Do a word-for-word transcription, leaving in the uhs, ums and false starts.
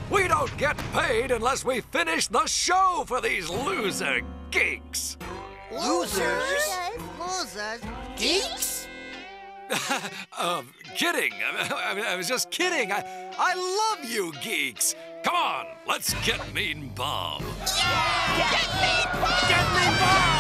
We don't get paid unless we finish the show for these loser geeks. Losers? Losers? Geeks? uh, kidding. I, I, I was just kidding. I, I love you geeks. Come on, let's get Mean Bob. Yeah! Get me, Bob! Get Mean Bob!